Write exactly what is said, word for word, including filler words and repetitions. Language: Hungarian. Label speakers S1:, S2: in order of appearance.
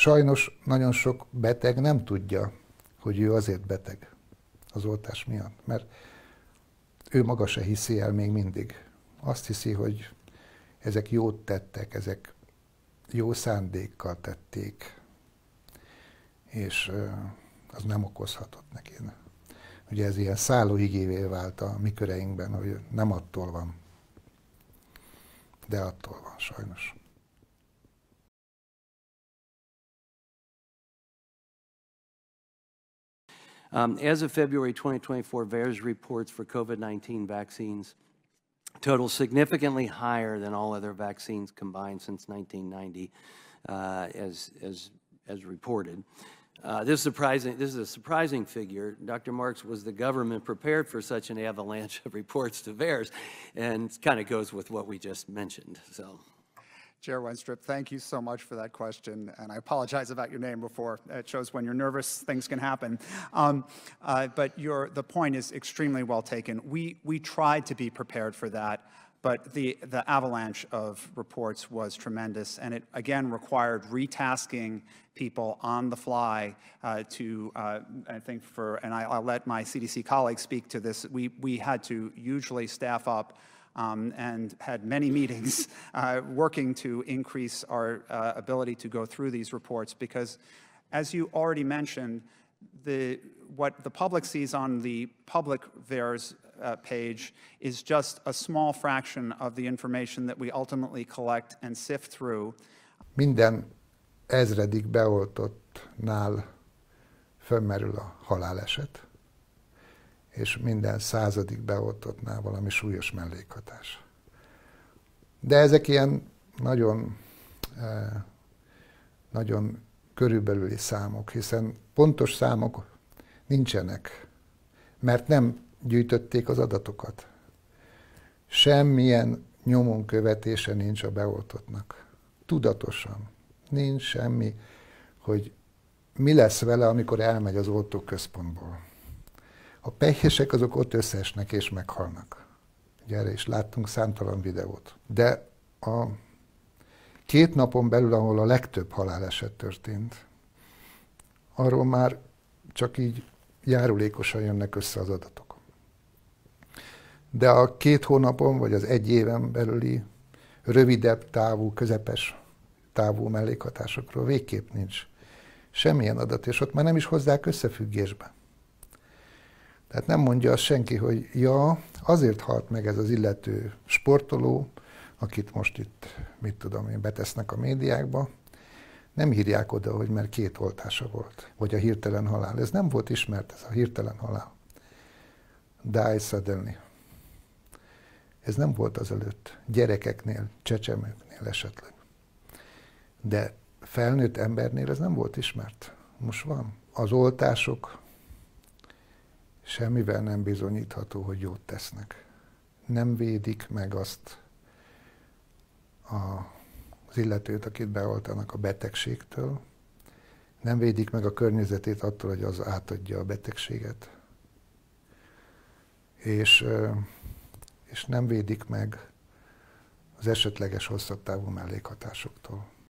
S1: sajnos nagyon sok beteg nem tudja, hogy ő azért beteg az oltás miatt, mert ő maga se hiszi el még mindig. Azt hiszi, hogy ezek jót tettek, ezek jó szándékkal tették, és az nem okozhatott neki. Ugye ez ilyen szállóigévé vált a mi köreinkben, hogy nem attól van, de attól van sajnos.
S2: Um, as of February twenty twenty-four, VAERS reports for COVID nineteen vaccines total significantly higher than all other vaccines combined since nineteen ninety, uh, as, as, as reported. Uh, this, surprising, this is a surprising figure. Doctor Marks, was the government prepared for such an avalanche of reports to VAERS? And it kind of goes with what we just mentioned. So.
S3: Chair Wenstrup, thank you so much for that question, and I apologize about your name before. It shows when you're nervous, things can happen. Um, uh, but your, the point is extremely well taken. We, we tried to be prepared for that, but the, the avalanche of reports was tremendous, and it, again, required retasking people on the fly uh, to, uh, I think for, and I, I'll let my C D C colleagues speak to this, we, we had to usually staff up Um, and had many meetings uh, working to increase our uh, ability to go through these reports, because, as you already mentioned, the, what the public sees on the public VAERS uh, page is just a small fraction of the information that we ultimately collect and sift through.
S1: Minden ezredik beoltottnál fölmerül a haláleset, és minden századik beoltottnál valami súlyos mellékhatás. De ezek ilyen nagyon, nagyon körülbelüli számok, hiszen pontos számok nincsenek, mert nem gyűjtötték az adatokat. Semmilyen nyomon követése nincs a beoltottnak. Tudatosan. Nincs semmi, hogy mi lesz vele, amikor elmegy az oltóközpontból. A pehések azok ott összeesnek és meghalnak. Ugye erre is láttunk számtalan videót. De a két napon belül, ahol a legtöbb haláleset történt, arról már csak így járulékosan jönnek össze az adatok. De a két hónapon, vagy az egy éven belüli rövidebb távú, közepes távú mellékhatásokról végképp nincs semmilyen adat, és ott már nem is hozzák összefüggésbe. Tehát nem mondja azt senki, hogy ja, azért halt meg ez az illető sportoló, akit most itt, mit tudom én, betesznek a médiákba. Nem írják oda, hogy mert két oltása volt, vagy a hirtelen halál. Ez nem volt ismert, ez a hirtelen halál. Die suddenly. Ez nem volt azelőtt. Gyerekeknél, csecsemőknél esetleg. De felnőtt embernél ez nem volt ismert. Most van. Az oltások semmivel nem bizonyítható, hogy jót tesznek. Nem védik meg azt a, az illetőt, akit beoltanak a betegségtől. Nem védik meg a környezetét attól, hogy az átadja a betegséget. És, és nem védik meg az esetleges hosszabb távú mellékhatásoktól.